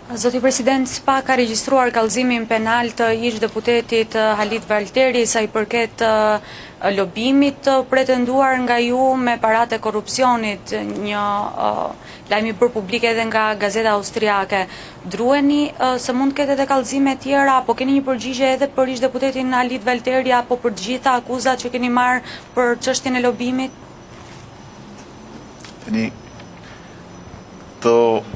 Zoti President, SPA ka regjistruar kallëzimin penal të ish-deputetit Halit Valteri sa i përket lobimit të pretenduar nga ju me paratë e korrupsionit, një lajm i bërë publik edhe nga gazeta austriake. Drueni se mund të ketë edhe kallëzime tjera, apo keni një përgjigje edhe për ish-deputetin Halit Valteri apo për të gjitha akuzat që keni marrë për çështjen e lobimit? Të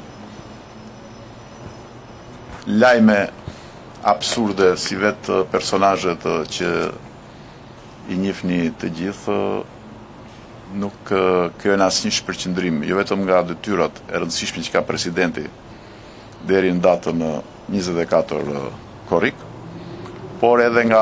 lajme absurde si vetë personazhet që i njihni të gjithë nuk kanë asnjë shpërqendrim, jo vetëm nga detyrat e rëndësishme që ka presidenti deri në datën 24 korrik, por edhe nga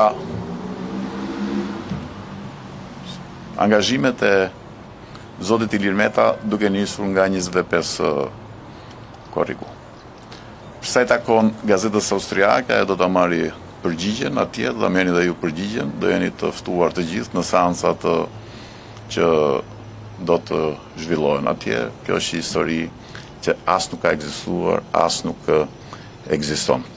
angazhimet e zotit Ilir Meta duke nisur nga 25 korriku. Sa i takon gazetës austriake, do ta marri përgjigjen atje, do ta merrni dhe ju përgjigjen, do jeni të ftuar të gjithë në seancat që do të zhvillohen atje. Kjo është histori që as nuk ka ekzistuar, as nuk ekziston.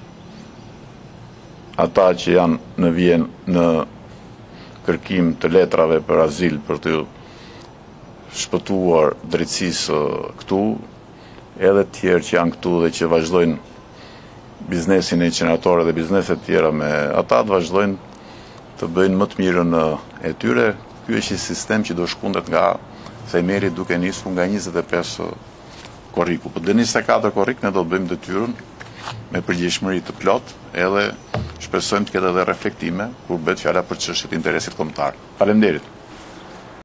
Ata që janë në Vjenë në kërkim të letrave për azil për të shpëtuar drejtësisë këtu, edhe tjerë që janë këtu dhe që vazhdojnë biznesin e incineratorëve dhe bizneset tjera me ata, të vazhdojnë të bëjnë më të mirën e tyre. Ky është një sistem që do shkundet nga themeli duke nisur nga 25 korriku. Për 24 korrik ne do të bëjmë detyrën me përgjegjësimë të plot, edhe shpresojmë të ketë edhe reflektime kur bëhet fjala për çështjet e interesit kombëtar. Faleminderit.